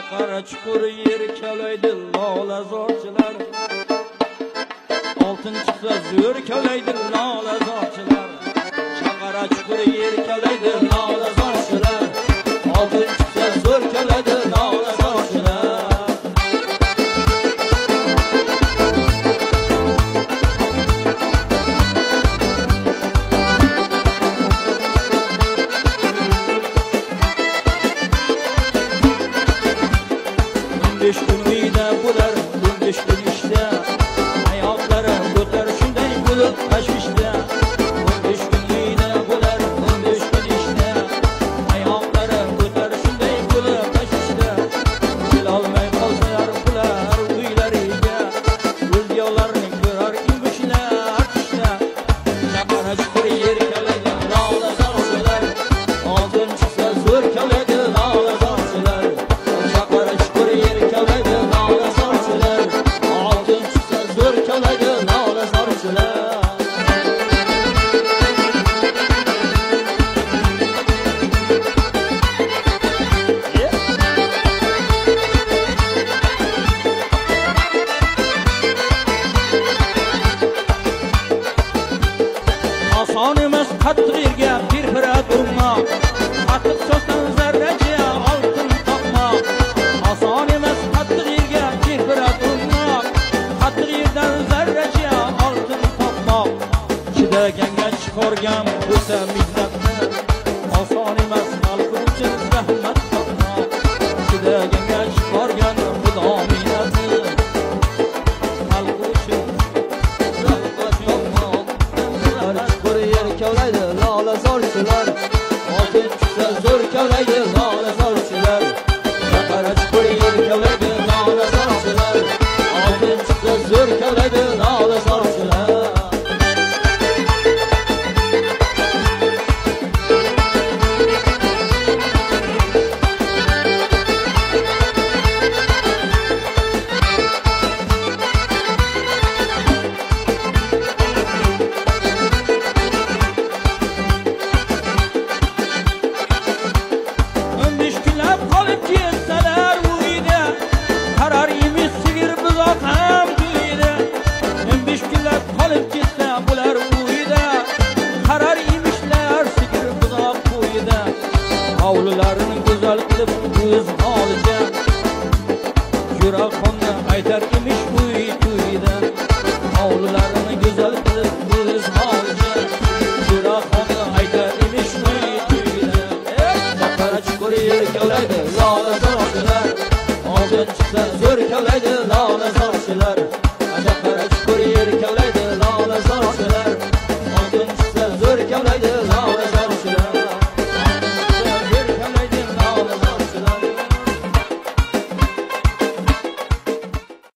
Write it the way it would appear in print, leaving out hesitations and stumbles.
Chaqara chuqur yer kavlaydi lolazorchilar. Oltin chiqsa zo'r kavlaydi lolazorchilar. Chaqara chuqur yer kavlaydi lolazorchilar. Oltin chiqsa zo'r kavlaydi lolazorchilar. 15 kun uyda bo'lar, 15 kun ishda. Hayotlari o'tar shunday bo'lib tashvishda. 15 kun uyda bo'lar, 15 kun ishda. Hayotlari o'tar shunday bo'lib tashvishda. Kelolmay qolsalar ular uylariga, o'zgalarni ko'rar ingushlar tishda. Chaqara chuqur yer kavlaydi lolazorchilar. Oltin chiqsa zo'r kavlaydi lolazorchilar. Chaqara chuqur yer kavlaydi lolazorchilar. Oltin chiqsa zo'r kavlaydi lolazorchilar. Oson emas qattiq yerga pirpirab urmoq, qattiq so'zdan zarracha oltin topmoq. Oson emas qattiq yerga pirpirab urmoq, qattiq yerdan zarracha oltin topmoq. Chidaganga chiqargan bo'lsa mehnatni, oson emas xalq uchun rahmat topmoq. Chidaganga chiqargan xudo mehnatni, xalq uchun rahmat topmoq. Chuqur yer kavlaydi lolazorchilar. Oltin chiqsa zo'r kavlaydi lolazorchilar. Chaqara chuqur yer kavlaydi lolazorchilar. Oltin chiqsa zo'r kavlaydi lolazorchilar. Qolib ketsalar uyda, qarar emas sigir buzoq ham to'yda. 15 kunlab qolib ketsa bular uyda, qarar emishlar sigir buzoq to'yda. Hovlilarini go'zal qilib o'z holicha, Yuraqonni aytar emish uy to'yda. Hovlilarini go'zal qilib o'z holicha, Yuraqonni aytar emish uy to'yda. Chaqara chuqur yer kavlaydi lolazorchilar. Oltin chiqsa zo'r kavlaydi lolazorchilar.